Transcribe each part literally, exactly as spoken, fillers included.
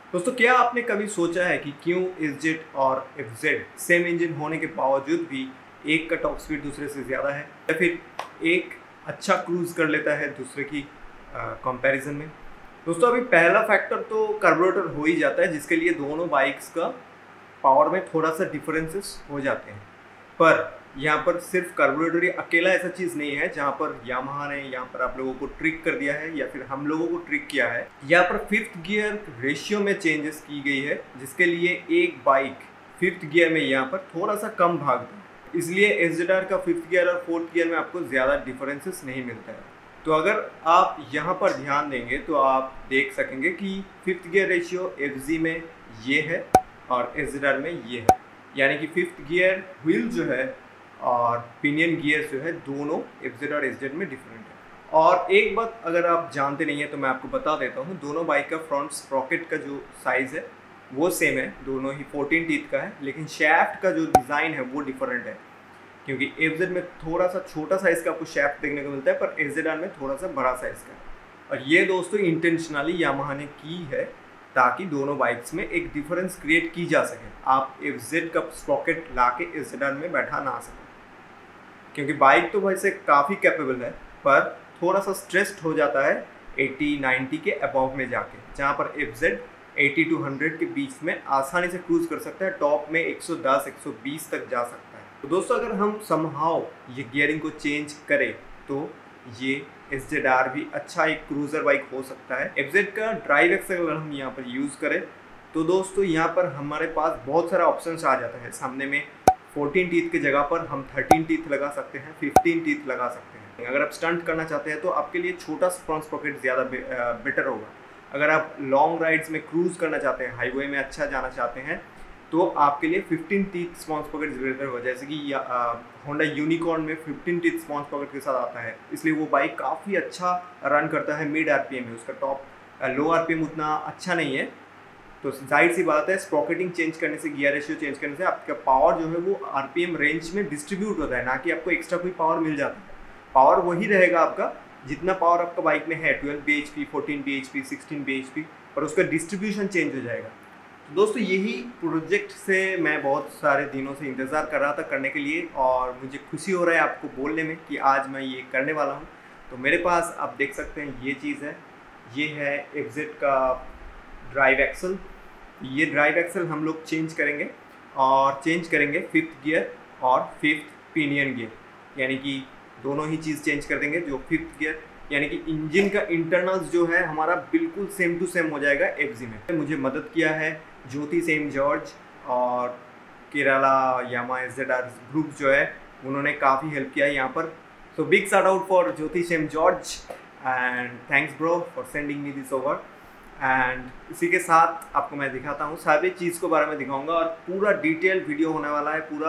दोस्तों, क्या आपने कभी सोचा है कि क्यों इज़जेड और एफजेड सेम इंजन होने के बावजूद भी एक का टॉप स्पीड दूसरे से ज़्यादा है, या फिर एक अच्छा क्रूज कर लेता है दूसरे की कंपैरिजन में? दोस्तों, अभी पहला फैक्टर तो कार्बोरेटर हो ही जाता है, जिसके लिए दोनों बाइक्स का पावर में थोड़ा सा डिफरेंसेस हो जाते हैं। पर यहाँ पर सिर्फ कार्बोरेटर ही अकेला ऐसा चीज़ नहीं है जहाँ पर यामाहा ने यहाँ पर आप लोगों को ट्रिक कर दिया है या फिर हम लोगों को ट्रिक किया है। यहाँ पर फिफ्थ गियर रेशियो में चेंजेस की गई है, जिसके लिए एक बाइक फिफ्थ गियर में यहाँ पर थोड़ा सा कम भागता है, इसलिए एसजेडआर का फिफ्थ गियर और फोर्थ गियर में आपको ज़्यादा डिफरेंसेस नहीं मिलता है। तो अगर आप यहाँ पर ध्यान देंगे तो आप देख सकेंगे कि फिफ्थ गियर रेशियो एफजी में ये है और एसजेडआर में ये है, यानी कि फिफ्थ गियर व्हील जो है और पिनियन गियर जो है दोनों एफजेड और एसजेड में डिफरेंट है। और एक बात अगर आप जानते नहीं हैं तो मैं आपको बता देता हूँ, दोनों बाइक का फ्रंट स्प्रॉकेट का जो साइज़ है वो सेम है, दोनों ही फोर्टीन टीथ का है, लेकिन शैफ्ट का जो डिज़ाइन है वो डिफरेंट है, क्योंकि एफजेड में थोड़ा सा छोटा साइज़ का आपको शैफ्ट देखने को मिलता है, पर एसजेडआर में थोड़ा सा बड़ा साइज़ का है। और ये दोस्तों इंटेंशनली यामाहा ने की है ताकि दोनों बाइक्स में एक डिफरेंस क्रिएट की जा सके। आप एफजेड का स्प्रॉकेट ला के एसजेडआर में बैठा ना सकें, क्योंकि बाइक तो वैसे काफ़ी कैपेबल है, पर थोड़ा सा स्ट्रेस्ड हो जाता है अस्सी नब्बे के अबव में जाके, जहाँ पर एफजेड अस्सी टू हंड्रेड के बीच में आसानी से क्रूज कर सकता है, टॉप में एक सौ दस एक सौ बीस तक जा सकता है। तो दोस्तों, अगर हम समहाउ ये गियरिंग को चेंज करें तो ये एसजेडआर भी अच्छा एक क्रूजर बाइक हो सकता है। एफजेड का ड्राइव एक्सेल अगर हम यहाँ पर यूज़ करें तो दोस्तों यहाँ पर हमारे पास बहुत सारा ऑप्शंस आ जाता है। सामने में फोर्टीन टीथ की जगह पर हम थर्टीन टीथ लगा सकते हैं, फिफ्टीन टीथ लगा सकते हैं। अगर आप स्टंट करना चाहते हैं तो आपके लिए छोटा फ्रंट स्प्रॉकेट ज़्यादा बेटर होगा। अगर आप लॉन्ग राइड्स में क्रूज करना चाहते हैं, हाईवे में अच्छा जाना चाहते हैं, तो आपके लिए fifteen teeth sprocket better होगा, जैसे कि होंडा यूनिकॉर्न में फिफ्टीन टीथ स्पॉन्ज पॉकेट के साथ आता है, इसलिए वो बाइक काफ़ी अच्छा रन करता है मिड आरपीएम में। उसका टॉप लो आरपीएम उतना अच्छा नहीं है, तो जाहिर सी बात है स्प्रॉकेटिंग चेंज करने से, गियर रेशियो चेंज करने से आपका पावर जो है वो आरपीएम रेंज में डिस्ट्रीब्यूट होता है, ना कि आपको एक्स्ट्रा कोई पावर मिल जाता है। पावर वही रहेगा आपका जितना पावर आपका बाइक में है, twelve B H P, fourteen B H P, sixteen B H P, पर उसका डिस्ट्रीब्यूशन चेंज हो जाएगा। तो दोस्तों, यही प्रोजेक्ट से मैं बहुत सारे दिनों से इंतज़ार कर रहा था करने के लिए, और मुझे खुशी हो रहा है आपको बोलने में कि आज मैं ये करने वाला हूँ। तो मेरे पास आप देख सकते हैं ये चीज़ है, ये है एफजेड का ड्राइव एक्सल। ये ड्राइव एक्सल हम लोग चेंज करेंगे, और चेंज करेंगे फिफ्थ गियर और फिफ्थ पिनियन गियर, यानी कि दोनों ही चीज़ चेंज कर देंगे। जो फिफ्थ गियर यानी कि इंजन का इंटरनल्स जो है हमारा बिल्कुल सेम टू सेम हो जाएगा एफजी में। मुझे मदद किया है ज्योति सेम जॉर्ज और केरला यामा एसजेडआर ग्रुप जो है, उन्होंने काफ़ी हेल्प किया है यहाँ पर। So big shout out for Jyoti Sam George and thanks bro for sending me this over. And इसी के साथ आपको मैं दिखाता हूँ, सारी चीज़ को बारे में दिखाऊंगा, और पूरा डिटेल वीडियो होने वाला है। पूरा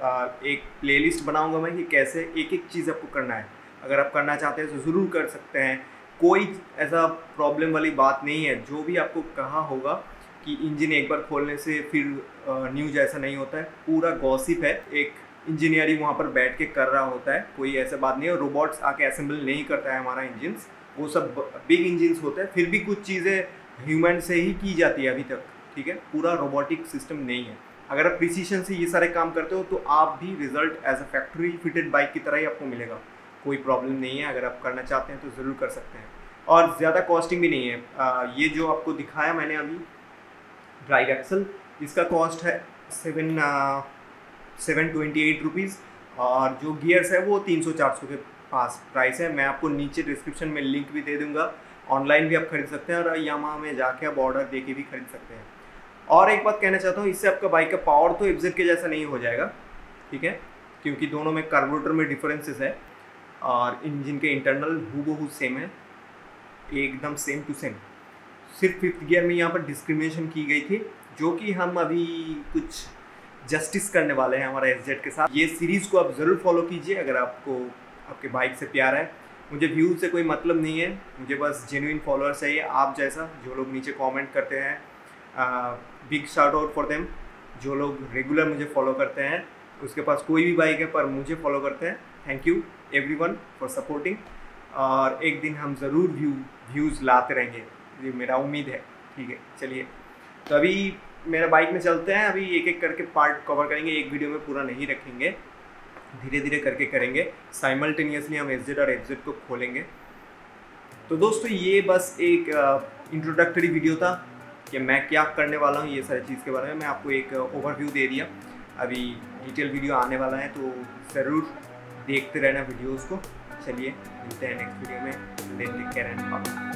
एक प्लेलिस्ट बनाऊंगा मैं कि कैसे एक एक चीज़ आपको करना है। अगर आप करना चाहते हैं तो ज़रूर कर सकते हैं, कोई ऐसा प्रॉब्लम वाली बात नहीं है। जो भी आपको कहा होगा कि इंजन एक बार खोलने से फिर न्यू जैसा नहीं होता है, पूरा गॉसिप है, एक इंजीनियरिंग वहाँ पर बैठ के कर रहा होता है, कोई ऐसा बात नहीं है। रोबोट्स आके असेंबल नहीं करता है हमारा इंजन्स, वो सब बिग इंजन्स होते हैं, फिर भी कुछ चीज़ें ह्यूमन से ही की जाती है अभी तक, ठीक है। पूरा रोबोटिक सिस्टम नहीं है। अगर आप प्रिसीशन से ये सारे काम करते हो तो आप भी result as a factory fitted bike की तरह ही आपको मिलेगा, कोई प्रॉब्लम नहीं है। अगर आप करना चाहते हैं तो ज़रूर कर सकते हैं, और ज़्यादा कॉस्टिंग भी नहीं है। आ, ये जो आपको दिखाया मैंने अभी ड्राइव एक्सल, इसका कॉस्ट है seven seven twenty eight rupees, और जो गियर्स है वो तीन सौ चार सौ के पास प्राइस है। मैं आपको नीचे डिस्क्रिप्शन में लिंक भी दे दूंगा, ऑनलाइन भी आप खरीद सकते हैं, और यामाहा में जाके आप ऑर्डर दे के भी खरीद सकते हैं। और एक बात कहना चाहता हूँ, इससे आपका बाइक का पावर तो एफजेड के जैसा नहीं हो जाएगा, ठीक है, क्योंकि दोनों में कार्बोरेटर में डिफरेंसेस है, और इंजन के इंटरनल हूबहू सेम है, एकदम सेम टू सेम। सिर्फ फिफ्थ गियर में यहाँ पर डिस्क्रिमिनेशन की गई थी, जो कि हम अभी कुछ जस्टिस करने वाले हैं हमारा एसजेड के साथ। ये सीरीज़ को आप ज़रूर फॉलो कीजिए अगर आपको आपके बाइक से प्यार है। मुझे व्यूज़ से कोई मतलब नहीं है, मुझे बस जेन्युइन फॉलोअर चाहिए, आप जैसा, जो लोग नीचे कमेंट करते हैं। Big shout out for them, जो लोग रेगुलर मुझे फॉलो करते हैं, उसके पास कोई भी बाइक है पर मुझे फॉलो करते हैं। Thank you everyone for supporting, और एक दिन हम ज़रूर व्यू व्यूज़ लाते रहेंगे, ये मेरा उम्मीद है, ठीक है। चलिए, तो अभी मेरा बाइक में चलते हैं, अभी एक एक करके पार्ट कवर करेंगे, एक वीडियो में पूरा नहीं रखेंगे, धीरे धीरे करके करेंगे। साइमल्टेनियसली हम एफ जेड और एफ जेड को खोलेंगे। तो दोस्तों ये बस एक इंट्रोडक्टरी वीडियो था कि मैं क्या करने वाला हूँ, ये सारी चीज़ के बारे में मैं आपको एक ओवरव्यू दे दिया। अभी डिटेल वीडियो आने वाला है तो ज़रूर देखते रहना वीडियोज़ को। चलिए मिलते हैं नेक्स्ट वीडियो में। Take care and bye.